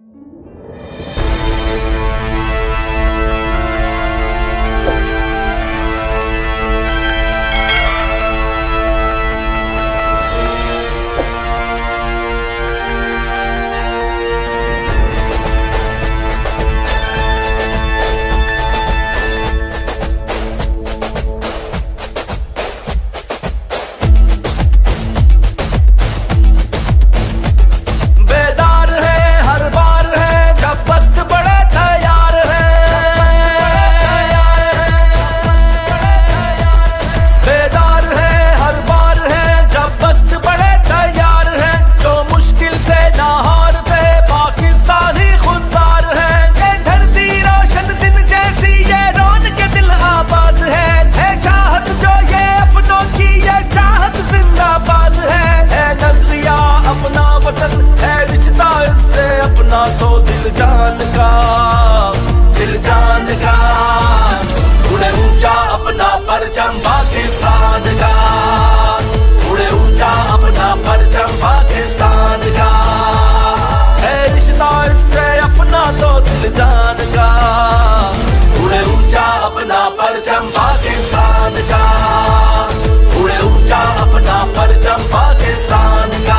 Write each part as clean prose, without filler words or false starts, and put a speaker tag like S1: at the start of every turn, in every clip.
S1: तो दिल जान का उड़े ऊंचा अपना परचम पाकिस्तान का, उड़े ऊंचा अपना परचम पाकिस्तान का, है रिश्ता इससे अपना तो दिल जान का, उड़े ऊंचा अपना परचम पाकिस्तान का, उड़े ऊंचा अपना परचम पाकिस्तान का।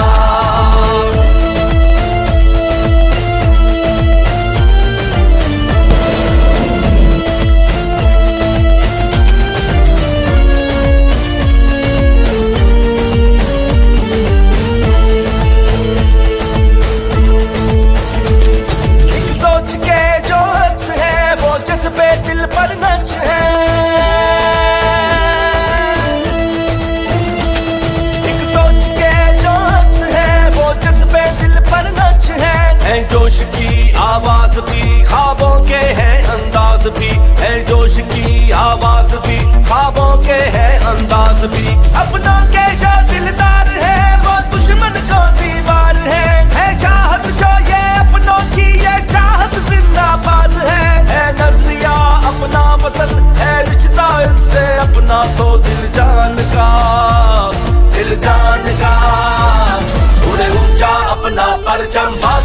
S1: पे दिल पर नक्श है, एक सोच के जो अक्स है वो जज्बे दिल पर नक्श है जोश की आवाज भी ख्वाबों के है अंदाज भी, है जोश की आवाज भी ख्वाबों के है अंदाज भी, अपनों के जो दिलदार है वो दुश्मन को दीवार है चाहत जो ये अपनों की ये चाहत जिंदाबाद है नजरिया अपना वतन है रिश्ता इससे अपना तो दिल जान का, दिल जान का, उड़े ऊंचा अपना परचम